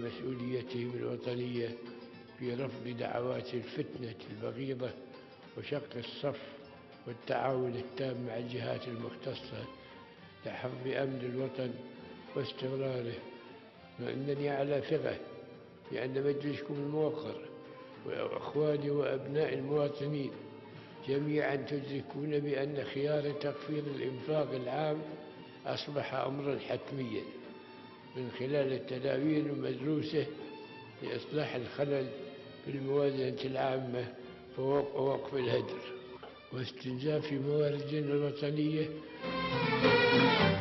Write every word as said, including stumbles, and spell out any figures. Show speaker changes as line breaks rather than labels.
مسؤوليتهم الوطنية في رفض دعوات الفتنة البغيضة وشق الصف والتعاون التام مع الجهات المختصة لحفظ أمن الوطن واستقراره. وإنني على ثقة بأن مجلسكم الموقر وأخواني وأبناء المواطنين جميعا تدركون بأن خيار تخفيض الإنفاق العام أصبح أمرا حتميا من خلال التدابير المدروسة لإصلاح الخلل في الموازنة العامة ووقف الهدر واستنزاف مواردنا الوطنية